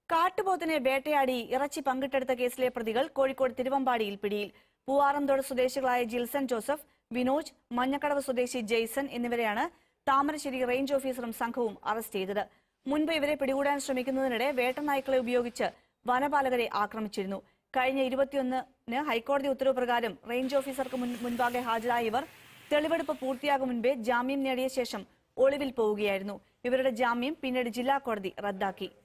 കാട്ടുപോത്തിനെ വേട്ടയാടി ഇറച്ചി പങ്കിട്ടെടുത്ത കേസിലെ പ്രതികൾ കോഴിക്കോട് തിരുവമ്പാടിയിൽ പിടിയിൽ. പൂവാറന്തോട് സ്വദേശികളായ ജിൽസൺ ജോസഫ്, വിനോജ്, മഞ്ഞക്കടവ് സ്വദേശി ജെയ്സൺ എന്നിവരെയാണ് താമരശ്ശേരി റേഞ്ച് ഓഫീസറും സംഘവും അറസ്റ്റ് ചെയ്തത്. മുൻപ് ഇവരെ പിടികൂടാൻ ശ്രമിക്കുന്നതിനിടെ വേട്ടനായ്ക്കളെ ഉപയോഗിച്ച് വനപാലകരെ ആക്രമിച്ചിരുന്നു. കഴിഞ്ഞ 21-ന് ഹൈക്കോടതി ഉത്തരവ് പ്രകാരം റേഞ്ച് ഓഫീസർക്ക് മുൻപാകെ ഹാജരായ ഇവർ തെളിവെടുപ്പ് പൂർത്തിയാകും മുൻപേ ജാമ്യം നേടിയ ശേഷം ഒളിവിൽ പോവുകയായിരുന്നു. ഇവരുടെ ജാമ്യം പിന്നീട് ജില്ലാ കോടതി റദ്ദാക്കി.